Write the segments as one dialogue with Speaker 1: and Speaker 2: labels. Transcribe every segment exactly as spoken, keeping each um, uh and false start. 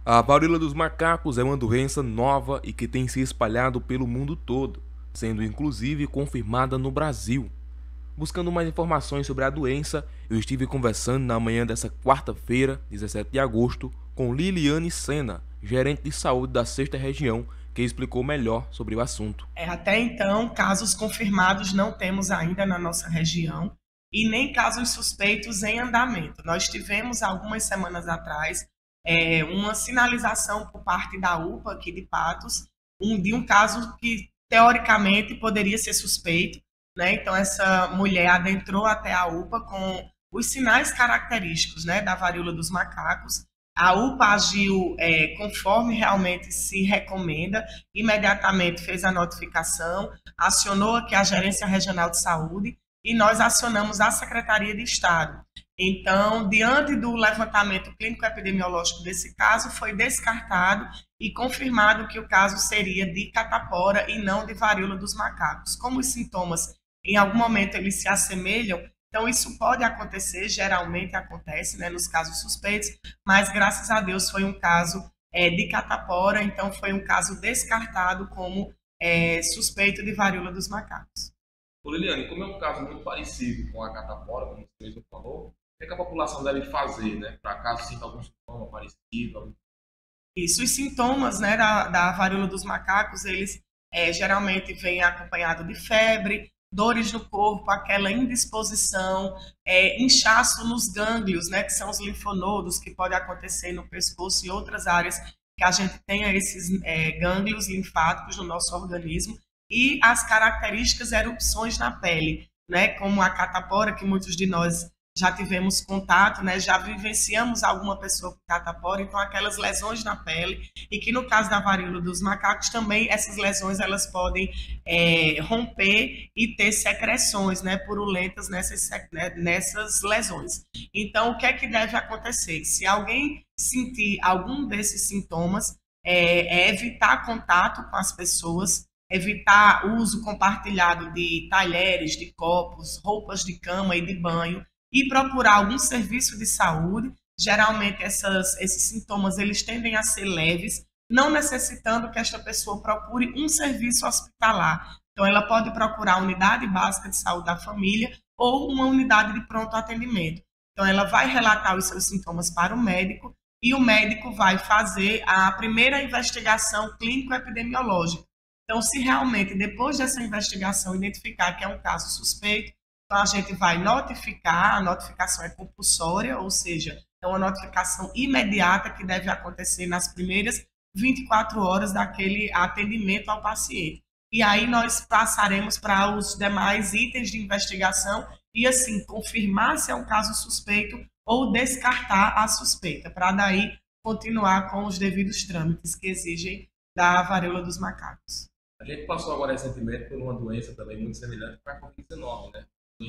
Speaker 1: A varíola dos macacos é uma doença nova e que tem se espalhado pelo mundo todo, sendo inclusive confirmada no Brasil. Buscando mais informações sobre a doença, eu estive conversando na manhã dessa quarta-feira, dezessete de agosto, com Liliane Sena, gerente de saúde da sexta Região, que explicou melhor sobre o assunto.
Speaker 2: É, até então, casos confirmados não temos ainda na nossa região e nem casos suspeitos em andamento. Nós tivemos algumas semanas atrás é, uma sinalização por parte da U P A aqui de Patos, um, de um caso que teoricamente poderia ser suspeito, né? Então essa mulher adentrou até a U P A com os sinais característicos, né, da varíola dos macacos. A U P A agiu é, conforme realmente se recomenda, imediatamente fez a notificação, acionou aqui a Gerência Regional de Saúde e nós acionamos a Secretaria de Estado. Então, diante do levantamento clínico-epidemiológico desse caso, foi descartado e confirmado que o caso seria de catapora e não de varíola dos macacos. Como os sintomas, em algum momento, eles se assemelham, então, isso pode acontecer, geralmente acontece, né, nos casos suspeitos, mas graças a Deus foi um caso é, de catapora, então foi um caso descartado como é, suspeito de varíola dos macacos.
Speaker 1: Ô Liliane, como é um caso muito parecido com a catapora, como você mesmo falou, o que, é que a população deve fazer, né, para caso sinta algum sintoma parecido? Algum...
Speaker 2: Isso, os sintomas, né, da, da varíola dos macacos, eles é, geralmente vêm acompanhados de febre, dores no corpo, aquela indisposição, é, inchaço nos gânglios, né, que são os linfonodos, que pode acontecer no pescoço e outras áreas que a gente tenha esses é, gânglios linfáticos no nosso organismo, e as características erupções na pele, né, como a catapora, que muitos de nós já tivemos contato, né, já vivenciamos alguma pessoa com catapora, então aquelas lesões na pele, e que no caso da varíola dos macacos também essas lesões elas podem é, romper e ter secreções, né, purulentas nessas, né, nessas lesões. Então o que é que deve acontecer? Se alguém sentir algum desses sintomas, é, é evitar contato com as pessoas, evitar o uso compartilhado de talheres, de copos, roupas de cama e de banho, e procurar algum serviço de saúde. Geralmente essas, esses sintomas eles tendem a ser leves, não necessitando que esta pessoa procure um serviço hospitalar. Então ela pode procurar a unidade básica de saúde da família ou uma unidade de pronto atendimento. Então ela vai relatar os seus sintomas para o médico e o médico vai fazer a primeira investigação clínico-epidemiológica. Então se realmente depois dessa investigação identificar que é um caso suspeito, então, a gente vai notificar, a notificação é compulsória, ou seja, é uma notificação imediata que deve acontecer nas primeiras vinte e quatro horas daquele atendimento ao paciente. E aí nós passaremos para os demais itens de investigação e, assim, confirmar se é um caso suspeito ou descartar a suspeita, para daí continuar com os devidos trâmites que exigem da varíola dos macacos.
Speaker 1: A gente passou agora recentemente por uma doença também muito semelhante para a covid dezenove, né?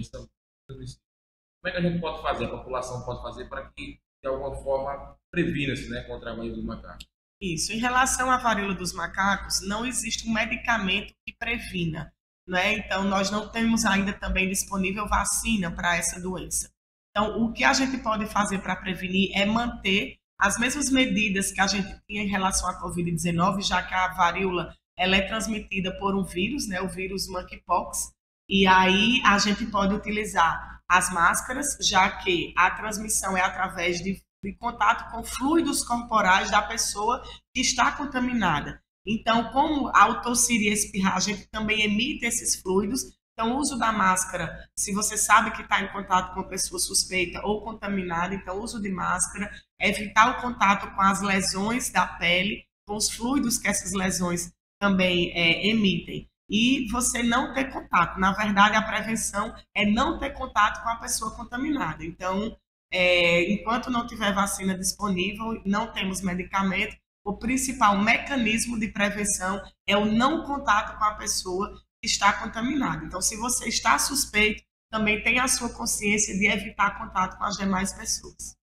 Speaker 1: Como é que a gente pode fazer, a população pode fazer para que, de alguma forma, previna-se, né, contra a varíola dos macacos?
Speaker 2: Isso, em relação à varíola dos macacos, não existe um medicamento que previna, né? Então, nós não temos ainda também disponível vacina para essa doença. Então, o que a gente pode fazer para prevenir é manter as mesmas medidas que a gente tinha em relação à covid dezenove, já que a varíola ela é transmitida por um vírus, né, o vírus monkeypox. E aí a gente pode utilizar as máscaras, já que a transmissão é através de, de contato com fluidos corporais da pessoa que está contaminada. Então, como ao tossir e espirrar, a gente também emite esses fluidos. Então, o uso da máscara, se você sabe que está em contato com uma pessoa suspeita ou contaminada, então, o uso de máscara, evitar o contato com as lesões da pele, com os fluidos que essas lesões também é, emitem. E você não ter contato. Na verdade, a prevenção é não ter contato com a pessoa contaminada. Então, é, enquanto não tiver vacina disponível, não temos medicamento, o principal mecanismo de prevenção é o não contato com a pessoa que está contaminada. Então, se você está suspeito, também tenha a sua consciência de evitar contato com as demais pessoas.